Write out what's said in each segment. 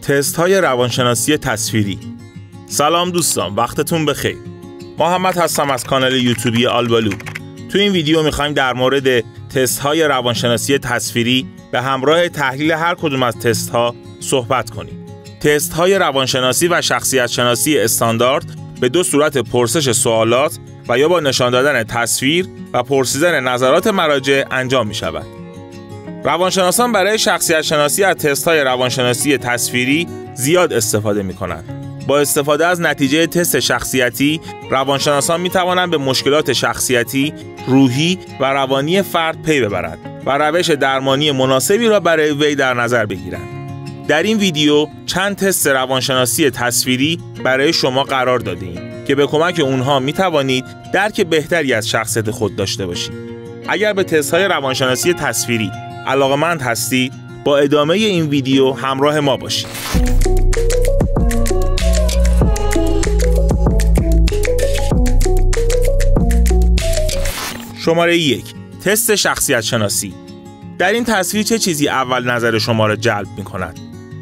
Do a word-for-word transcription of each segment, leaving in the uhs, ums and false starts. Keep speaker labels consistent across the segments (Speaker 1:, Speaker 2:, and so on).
Speaker 1: تست های روانشناسی تصویری. سلام دوستان، وقتتون بخیر. محمد هستم از کانال یوتیوبی آلبالو. تو این ویدیو میخوایم در مورد تست های روانشناسی تصویری به همراه تحلیل هر کدوم از تست ها صحبت کنیم. تست های روانشناسی و شخصیت شناسی استاندارد به دو صورت پرسش سوالات و یا با نشان دادن تصویر و پرسیدن نظرات مراجع انجام می شود. روانشناسان برای شخصیت شناسی از تست های روانشناسی تصویری زیاد استفاده می کنند. با استفاده از نتیجه تست شخصیتی، روانشناسان می توانند به مشکلات شخصیتی، روحی و روانی فرد پی ببرند و روش درمانی مناسبی را برای وی در نظر بگیرند. در این ویدیو چند تست روانشناسی تصویری برای شما قرار دادیم که به کمک اونها می توانید درک بهتری از شخصیت خود داشته باشید. اگر به تست های روانشناسی تصویری علاقه‌مند هستید، با ادامه این ویدیو همراه ما باشید. شماره یک، تست شخصیت شناسی. در این تصویر چه چیزی اول نظر شما را جلب می کند؟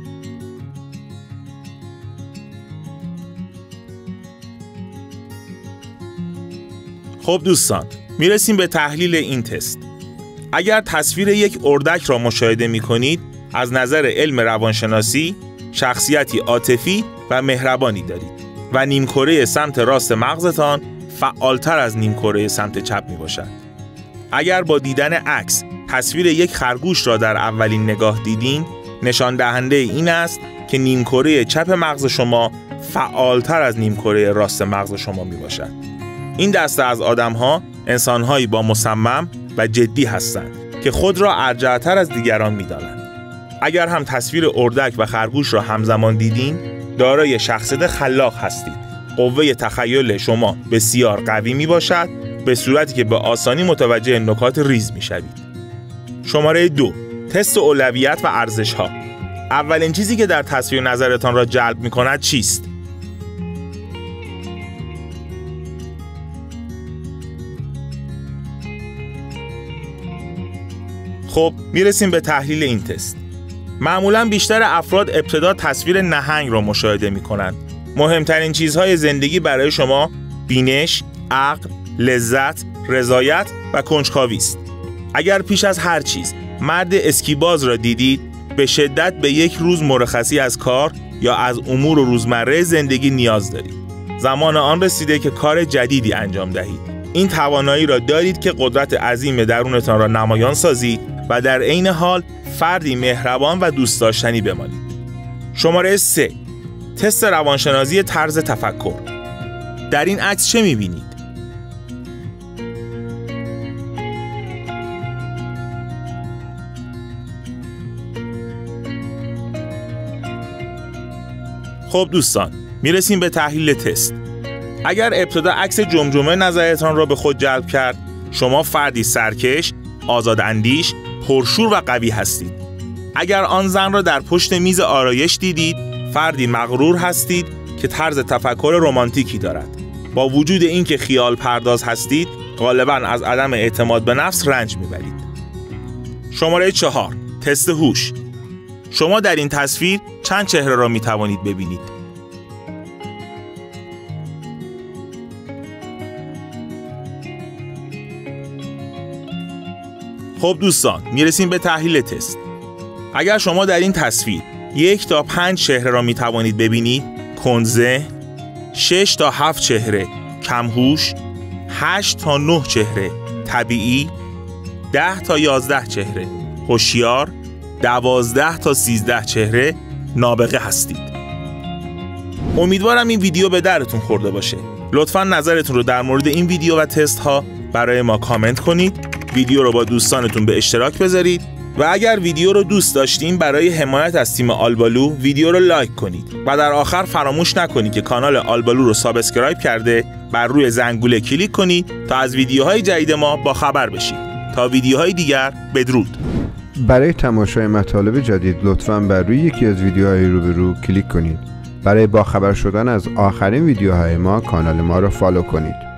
Speaker 1: خب دوستان، میرسیم به تحلیل این تست. اگر تصویر یک اردک را مشاهده می کنید، از نظر علم روانشناسی شخصیتی عاطفی و مهربانی دارید و نیمکره سمت راست مغزتان فعالتر از نیمکره سمت چپ می باشد. اگر با دیدن عکس تصویر یک خرگوش را در اولین نگاه دیدین، نشان دهنده این است که نیمکره چپ مغز شما فعالتر از نیمکره راست مغز شما می باشد. این دسته از آدم‌ها انسان‌هایی با مصمم و جدی هستند که خود را ارجح‌تر از دیگران می‌دانند. اگر هم تصویر اردک و خرگوش را همزمان دیدین، دارای شخصیت خلاق هستید. قوه تخیل شما بسیار قوی میباشد، به صورتی که به آسانی متوجه نکات ریز میشوید. شماره دو، تست اولویت و ارزش‌ها. اولین چیزی که در تصویر نظرتان را جلب می‌کند چیست؟ خب میرسیم به تحلیل این تست. معمولاً بیشتر افراد ابتدا تصویر نهنگ را مشاهده می کنند. مهمترین چیزهای زندگی برای شما بینش، عقل، لذت، رضایت و کنجکاوی است. اگر پیش از هر چیز مرد اسکیباز را دیدید، به شدت به یک روز مرخصی از کار یا از امور روزمره زندگی نیاز دارید. زمان آن رسیده که کار جدیدی انجام دهید. این توانایی را دارید که قدرت عظیم درونتان را نمایان سازید و در عین حال فردی مهربان و دوست داشتنی بمانید. شماره سه، تست روانشناسی طرز تفکر. در این عکس چه می‌بینید؟ خب دوستان، میرسیم به تحلیل تست. اگر ابتدا عکس جمجمه نظرتان را به خود جلب کرد، شما فردی سرکش، آزاداندیش، پرشور و قوی هستید. اگر آن زن را در پشت میز آرایش دیدید، فردی مغرور هستید که طرز تفکر رمانتیکی دارد. با وجود اینکه خیال پرداز هستید، غالباً از عدم اعتماد به نفس رنج میبرید. شماره چهار، تست هوش. شما در این تصویر چند چهره را میتوانید ببینید؟ خب دوستان، میرسیم به تحلیل تست. اگر شما در این تصویر یک تا پنج چهره را می توانید ببینید، کندذهن، شش تا هفت چهره کمهوش، هشت تا نه چهره طبیعی، ده تا یازده چهره هوشیار، دوازده تا سیزده چهره نابغه هستید. امیدوارم این ویدیو به درتون خورده باشه. لطفاً نظرتون رو در مورد این ویدیو و تست ها برای ما کامنت کنید. ویدیو رو با دوستانتون به اشتراک بذارید و اگر ویدیو رو دوست داشتین، برای حمایت از تیم آلبالو ویدیو رو لایک کنید و در آخر فراموش نکنید که کانال آلبالو رو سابسکرایب کرده بر روی زنگوله کلیک کنید تا از ویدیوهای جدید ما با خبر بشید. تا ویدیوهای دیگر، بدرود.
Speaker 2: برای تماشای مطالب جدید لطفاً بر روی یکی از ویدیوهای روبرو کلیک کنید. برای باخبر شدن از آخرین ویدیوهای ما کانال ما را فالو کنید.